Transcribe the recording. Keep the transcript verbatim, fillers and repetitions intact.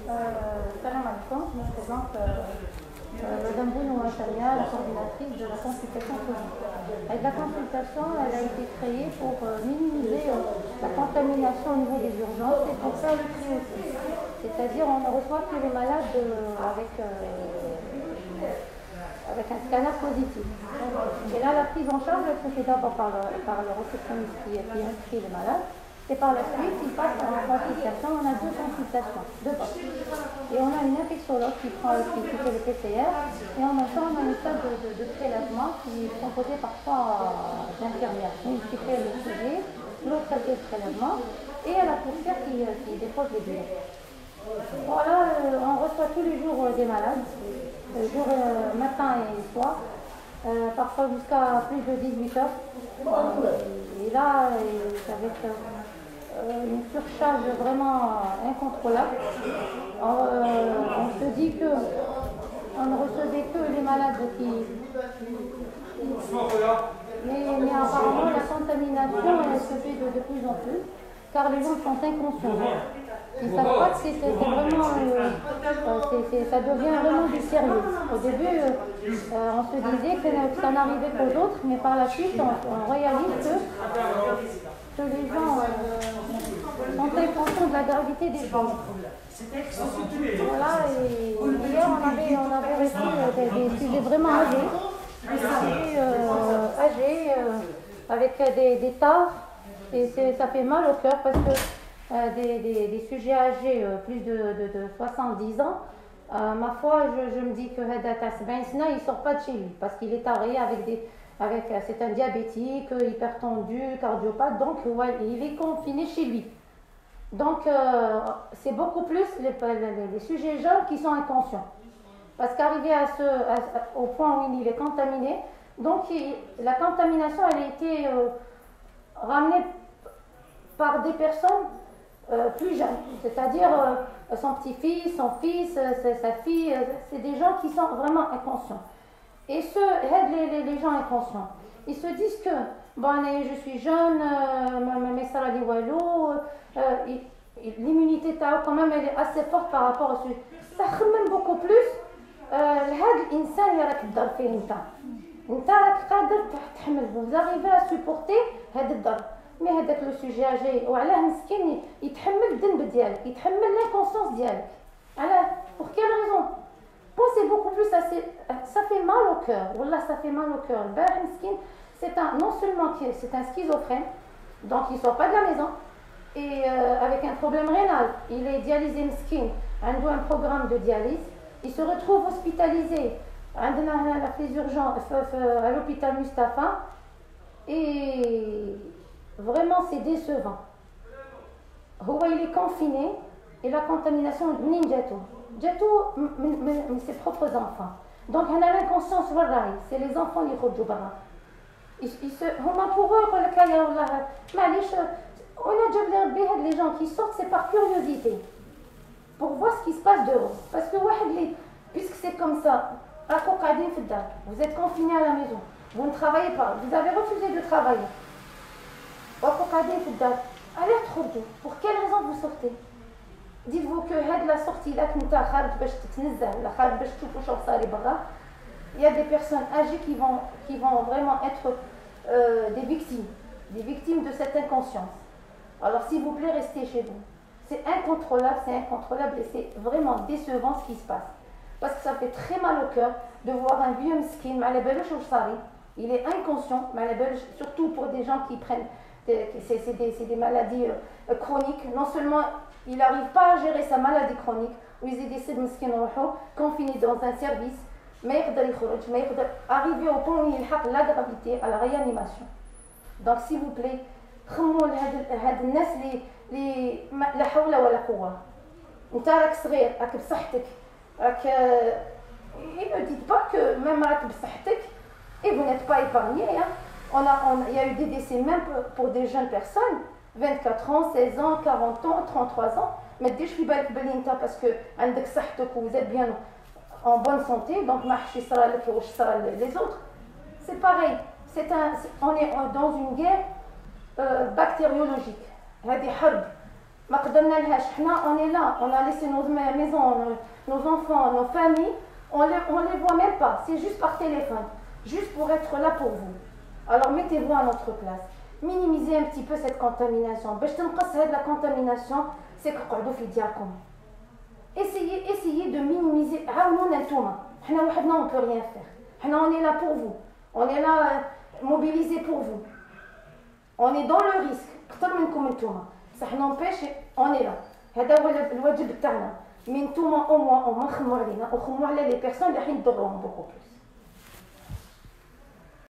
Salam alaikum, je me présente euh, Madame Bounou Acharia, la coordinatrice de la consultation Covid. La consultation elle a été créée pour euh, minimiser euh, la contamination au niveau des urgences et pour faire le tri aussi. C'est-à-dire on ne reçoit que les malades euh, avec, euh, avec un scanner positif. Et là la prise en charge se fait d'abord par le, par le réceptionniste qui, qui inscrit les malades. Et par la suite, il passe en consultation. On a deux consultations, deux postes. Et on a une infectiologue qui, prend, qui, qui fait le P C R. Et en même temps, on a une salle de, de, de prélèvement qui est composée par trois infirmières. Une qui fait le suivi, l'autre qui fait le prélèvement. Et à la poussière qui, qui dépose les billets. Voilà, euh, on reçoit tous les jours euh, des malades, le jour, euh, matin et soir. Euh, parfois jusqu'à plus de dix-huit heures. Et là, avec euh, une surcharge vraiment incontrôlable, euh, on se dit que on ne recevait que les malades qui... Mais, mais apparemment, la contamination, elle se fait de, de plus en plus, car les gens sont inconscients. Ils ne savent pas que c'est vraiment, euh, c'est, c'est, ça devient vraiment du sérieux. Au début, euh, euh, on se disait que ça n'arrivait qu'aux autres, mais par la suite, on, on réalise que, que les gens euh, sont inconscients de la gravité des choses. Voilà, et hier, on avait, on avait reçu des, des sujets vraiment âgés, des sujets euh, âgés, euh, avec des, des tares, et ça fait mal au cœur parce que Euh, des, des, des sujets âgés, euh, plus de, de, de soixante-dix ans, euh, ma foi, je, je me dis que il ne sort pas de chez lui parce qu'il est taré avec des. Avec, euh, c'est un diabétique, hypertendu, cardiopathe, donc ouais, il est confiné chez lui. Donc, euh, c'est beaucoup plus les, les, les sujets jeunes qui sont inconscients. Parce qu'arrivé à ce, à, au point où il est contaminé, donc il, la contamination, elle a été euh, ramenée par des personnes Euh, plus jeunes, c'est-à-dire euh, son petit-fils, son fils, euh, sa fille, euh, c'est des gens qui sont vraiment inconscients. Et ceux, les, les, les gens inconscients, ils se disent que bon, je suis jeune, mais ça va aller wallo, l'immunité quand même elle est assez forte par rapport à ce. Ça même beaucoup plus. L'insan يراك تضر فيه انت. انت راك قادر تحمل, vous arrivez à supporter هذا الضرر. مي هذاك لو سوجي اجي وعلاه مسكين يتحمل الذنب ديالك, يتحمل l'inconscience ديالك. علاه pour quelle raison? Pensez beaucoup plus à ces... ça fait mal au cœur. Wallah, ça fait mal au cœur. البارح مسكين, c'est un non seulement c'est un schizophrène, donc il sort pas de la maison et euh, avec un problème rénal, il est dialysé مسكين, عنده un programme de dialyse, il se retrouve hospitalisé عندنا هنا في les urgences à l'hôpital Mustafa et vraiment, c'est décevant. Houa, il est confiné et la contamination منين جاتو جاتو من ses propres enfants. Donc, on a l'inconscience, c'est les enfants qui يخرجوا برا. هما pour eux يقول لك يا والله معليش انا جاب لي ربي هاد les gens qui sortent, c'est par curiosité pour voir ce qui se passe dehors. Parce que واحد اللي puisque c'est comme ça, راكو قاعدين في الدار, vous êtes confinés à la maison, vous ne travaillez pas, vous avez refusé de travailler. Allez تخرجوا. Pour quelle raison vous sortez? Dites-vous que هاد la sortie là كنت خارج باش تتنزه ولا خارج باش تشوفوا شنو صاري برا. Il y a des personnes âgées qui vont qui vont vraiment être euh, des victimes, des victimes de cette inconscience. Alors s'il vous plaît, restez chez vous. C'est incontrôlable, c'est incontrôlable et c'est vraiment décevant ce qui se passe. Parce que ça fait très mal au cœur de voir un vieux مسكين ما على بالوش واش صاري. Il est inconscient, ما على بالوش, surtout pour des gens qui prennent C'est, c'est, des, c'est des maladies euh, chroniques. Non seulement il n'arrive pas à gérer sa maladie chronique, ou il décide confiné dans un service, mais il arriver au point où il a la gravité, à la réanimation. Donc s'il vous plaît, هاد الناس اللي اللي لا حول ولا قوة. انت راك صغير, راك بصحتك, راك ils ne disent pas que même راك بصحتك et vous n'êtes pas épargné, hein. On a, on, il y a eu des décès même pour, pour des jeunes personnes, vingt-quatre ans, seize ans, quarante ans, trente-trois ans. Mais dès que je suis parce que vous êtes bien en bonne santé, donc les autres, c'est pareil. C'est un, c'est, on est dans une guerre euh, bactériologique. هذه حرب ما قدرنا لهاش. حنا on est là, on a laissé nos maisons, nos enfants, nos familles, on les, on les voit même pas, c'est juste par téléphone, juste pour être là pour vous. Alors mettez-vous à notre place, minimisez un petit peu cette contamination. باش تنقص هاد la contamination, c'est qu'قعدوا في دياركم. Essayez, essayez de minimiser. عاونونا نتوما. حنا وحدنا on peut rien faire. حنا on est là pour vous. On est là euh, mobilisés pour vous. On est dans le risque. أكثر منكم نتوما. صح نومبيش on est là. هذا هو الواجب تاعنا. من نتوما au moins on ما نخمو علينا وخمو على لي بيرسون اللي راح يضروهم beaucoup plus.